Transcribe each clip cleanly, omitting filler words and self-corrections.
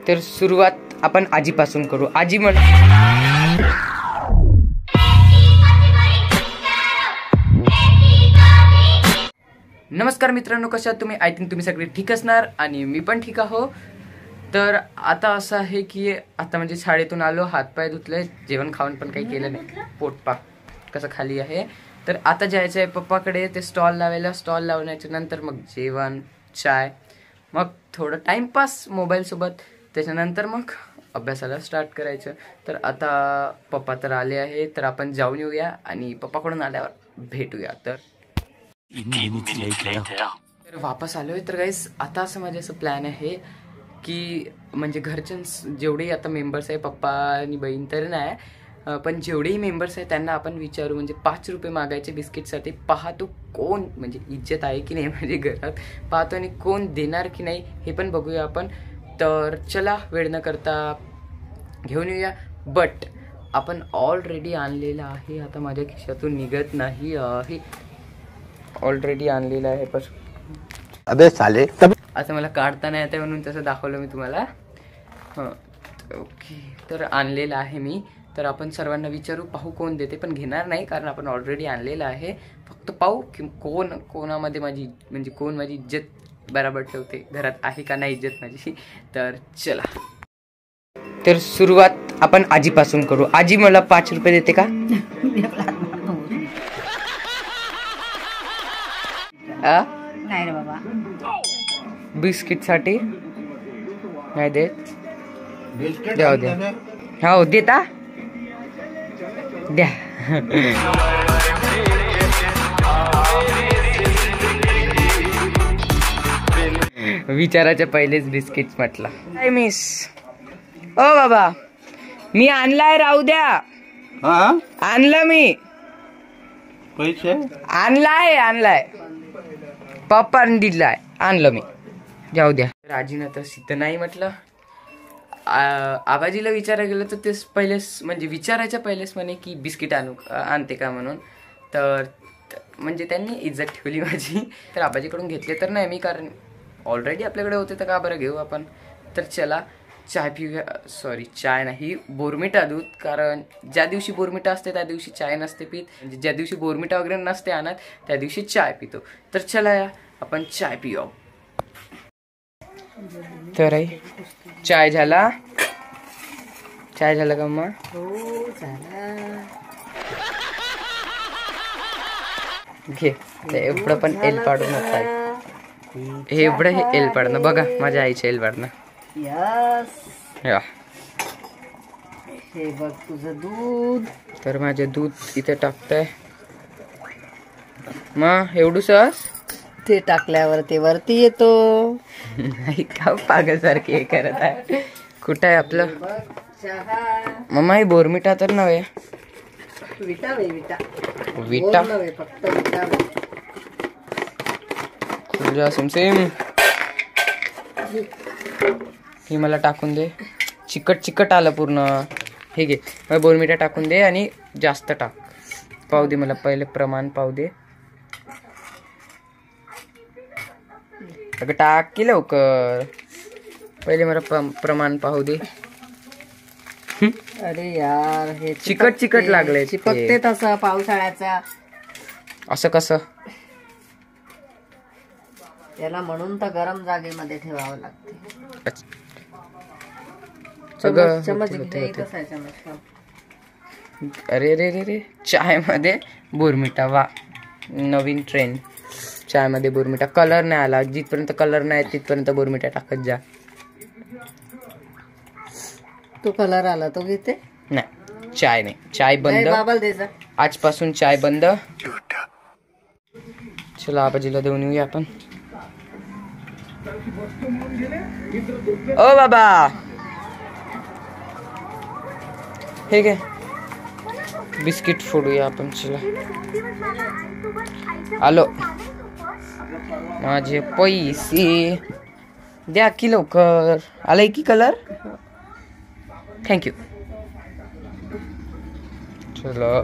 तर सुरुवात आपण आजीपासून करू. आजी म्हण. नमस्कार मित्रांनो, कशा आहात तुम्ही? आय थिंक तुम्ही सगळे ठीक असणार आणि मी पण ठीक आहो. तर आता असं आहे की आता म्हणजे शाळेतून आलो, हातपाय धुतले, जेवण खाऊन पण काही केलं नाही, पोटपाक कसं खाली आहे. तर आता जायचं आहे पप्पाकडे ते स्टॉल लावायला. स्टॉल लावण्याच्या नंतर मग जेवण, चाय, मग थोडं टाइमपास मोबाईलसोबत, त्याच्यानंतर मग अभ्यासाला स्टार्ट करायचं. तर आता पप्पा तर आले आहे, तर आपण जाऊन येऊया आणि पप्पाकडून आल्यावर भेटूया. तर वापस आलोय. तर गाईस आता असं माझं असं प्लॅन आहे की म्हणजे घरच्या जेवढेही आता मेंबर्स आहे, पप्पा आणि बहीण तर नाही, पण जेवढेही मेंबर्स आहेत त्यांना आपण विचारू. म्हणजे 5 रुपये मागायचे बिस्किटसाठी. पाहतो कोण म्हणजे इज्जत आहे की नाही म्हणजे घरात, पाहतो आणि कोण देणार की नाही हे पण बघूया आपण. तर चला वेळ न करता घेऊन येऊया. बट आपण ऑलरेडी आणलेलं आहे, आता माझ्या खिशातून निघत नाही आहे, ऑलरेडी आणलेलं आहे. पण अबे साले आता मला काढता नाही येते म्हणून तसं दाखवलं मी तुम्हाला. हां ओके, तर आणलेलं आहे मी. तर आपण सर्वांना विचारू, पाहू कोण देते, पण घेणार नाही कारण आपण ऑलरेडी आणलेलं आहे. फक्त पाहू की कोणामध्ये माझी म्हणजे कोण माझी इज्जत बरोबर ठेवते, घरात आहे का नाही इज्जत माझी. तर चला, तर सुरुवात आपण आजीपासून करू. आजी मला 5 रुपये देते का? नाही रे बाबा, बिस्किट साठी नाही देत. द्या द्या, हो देता द्या. विचाराच्या पहिलेच बिस्किट म्हटलं. काय मिस? ओ बाबा मी आणलाय, राहू द्या. आणलं मी, पैसे आणलाय पप्पाने दिलाय, आणलं मी, जाऊ द्या. राजीनं तर सिद्ध नाही म्हटलं. आबाजीला विचारायला गेलं तर तेच पहिलेच म्हणजे विचारायच्या पहिलेच म्हणे की बिस्किट आणते का म्हणून. तर म्हणजे त्यांनी इज्जत ठेवली माझी. तर आबाजीकडून घेतले तर नाही मी, कारण ऑलरेडी आपल्याकडे होते तर का बरं घेऊ आपण. तर चला चाय पिऊया. सॉरी चाय नाही, बोर्मिटा दूध. कारण ज्या दिवशी बोर्मिटा असते त्या दिवशी चाय नसते पीत, म्हणजे ज्या दिवशी बोर्मिटा वगैरे नसते आणत त्या दिवशी चाय पितो. तर चला या आपण चाय पिऊ. तर चाय झाला का मग? हो झाला. घे एवढं पण एल पाडू नका. हे एवढं हे एल पाडणं बघा, माझ्या आईच्या एल पाडणं. यस, या हे बघ तुझं दूध. तर माझे दूध इथे टाकतंय मग एवढूसच. ते टाकल्यावर ते वरती येतो. नाही का पागलसारखे हे करत आहे. कुठं आहे आपलं मम्मा? ही बोर्मिटा तर नव्हे, विटा वे विटा विटा नव्हे, फक्त विटा वे. तुझ्या सेम ही मला टाकून दे. चिकट आलं पूर्ण. हे घे, मला बोर्मिटा टाकून दे आणि जास्त टाक. पाहू दे मला पहिले प्रमाण, पाहू दे. अगं टाक की लवकर, पहिले मला प्रमाण पाहू दे. अरे यार, हे चिकट लागले. चिपकते तसं पावसाळ्याचा. असं कसं? त्याला म्हणून तर गरम जागेमध्ये ठेवावं लागते. चमच घे, कसा चमच? अरे रे रे रे, चाय मध्ये बोर्मिटा, वा नवीन ट्रेंड. चाय मध्ये बोर्मिटा. कलर नाही आला, जिथपर्यंत कलर नाही तिथपर्यंत बोर्मिटा टाकत जा. तो कलर आला तो घेते. नाही चाय नाही, चाय बंद. बाबाला द्यायचा आजपासून चाय बंद. चला आबाजीला देऊन येऊया आपण. ओ बाबा हे घे बिस्किट फोडूया आपण. चला आलो. माझे पैसे द्या की लवकर. आलाय की कलर? थँक्यू. चलो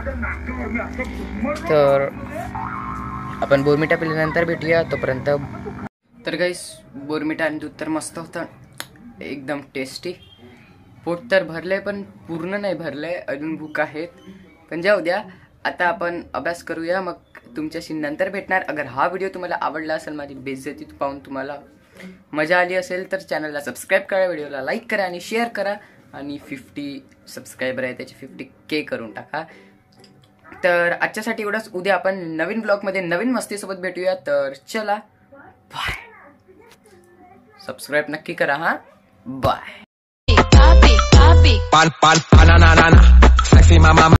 तर आपण बोर्मिटा पिल्यानंतर भेटूया. तोपर्यंत तर गाईस बोर्मिटा आणि दूध तर मस्त होतं. एकदम टेस्टी. पोट तर भरलंय पण पूर्ण नाही भरलंय, अजून भूक आहेत. पण जाऊ द्या, आता आपण अभ्यास करूया, मग तुमच्याशी नंतर भेटणार. अगर हा व्हिडिओ तुम्हाला आवडला असेल, माझी बेइज्जती पाहून तुम्हाला मजा आली असेल, तर चॅनलला सबस्क्राईब करा, व्हिडिओला लाईक करा आणि शेअर करा. आणि 50 सबस्क्रायबर आहे त्याचे 50K करून टाका. तर आजच्यासाठी एवढंच. उद्या आपण नवीन ब्लॉगमध्ये नवीन मस्तीसोबत भेटूया. तर चला बाय. सबस्क्राईब नक्की करा हा. Bye. Pal, pal, banana, sexy mama.